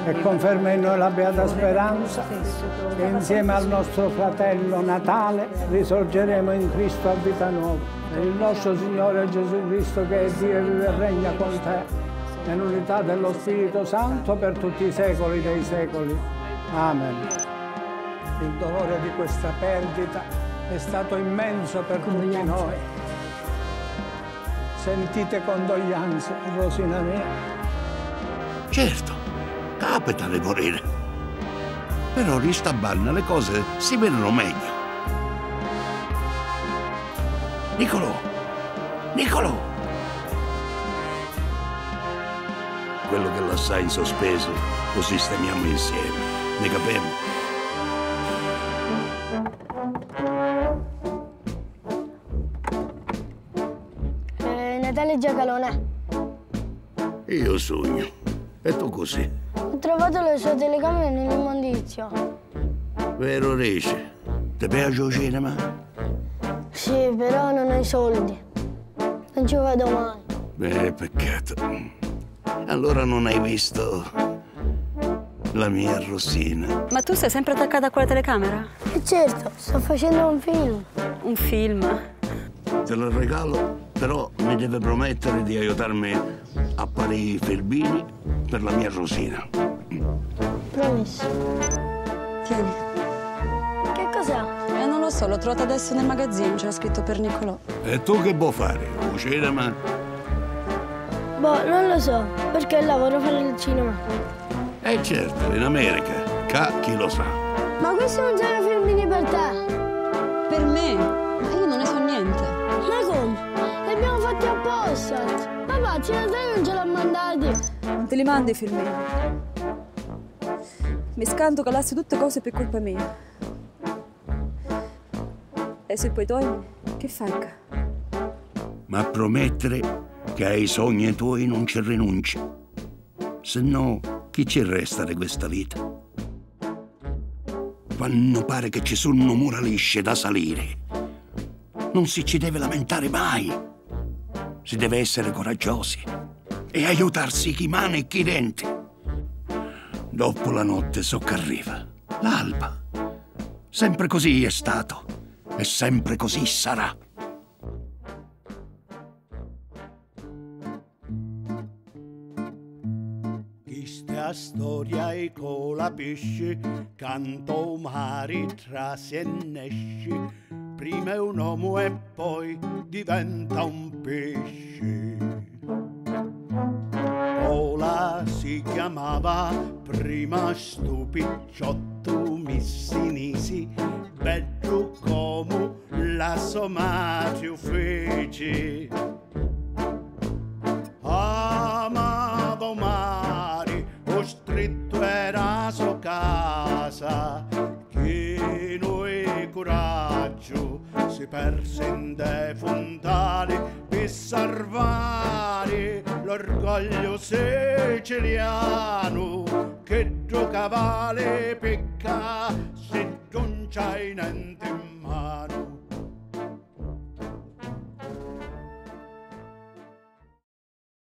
e conferma in noi la beata speranza che insieme al nostro fratello Natale risorgeremo in Cristo a vita nuova. Per il nostro Signore Gesù Cristo, che è Dio e vive e regna con te, nell'unità dello Spirito Santo per tutti i secoli dei secoli. Amen. Il dolore di questa perdita è stato immenso per tutti noi. Sentite condoglianze, Rosina mia. Certo, capita di morire. Però ristabanna le cose si vedono meglio. Nicolò! Nicolò! Quello che lasciai in sospeso lo sistemiamo insieme. Ne capiamo? Natale Giacalone. Io sogno. E tu così? Ho trovato le sue telecamere nell'immondizio. Vero, Rece? Ti piace il cinema? Sì, però non ho i soldi. Non ci vado mai. Beh, peccato. Allora non hai visto la mia Rosina. Ma tu sei sempre attaccata a quella telecamera? Certo, sto facendo un film. Un film? Te lo regalo, però mi deve promettere di aiutarmi a fare i filmini per la mia Rosina. Promesso. Tieni. Che cos'è? Non lo so, l'ho trovata adesso nel magazzino, c'era scritto per Nicolò. E tu che vuoi fare? Un cinema? Boh, non lo so, perché lavoro a fare il cinema. Certo, in America. Chi lo sa. Ma questi non sono filmini per te. Per me? Ma io non ne so niente. Ma come? Li abbiamo fatti apposta. Papà, Natale non ce l'ha mandati. Non te li mandi i filmini. Mi scanto che lasci tutte cose per colpa mia. E se poi togli, che fai? Ma promettere che ai sogni tuoi non ci rinunci. Se no, chi ci resta di questa vita? Quando pare che ci sono mura lisce da salire, non si ci deve lamentare mai. Si deve essere coraggiosi e aiutarsi chi mano e chi denti. Dopo la notte so che arriva l'alba. Sempre così è stato e sempre così sarà. Questa storia è con la pesce, canto mari tra se ne esce. Prima è un uomo e poi diventa un pesce. Ola si chiamava prima sto picciotto missinisi, bello come la somario fece. Amava mare, o stretto era sua casa, che noi coraggio si perse in dei fontane per salvare l'orgoglio siciliano, che giocava le pecca se non c'hai niente in mano.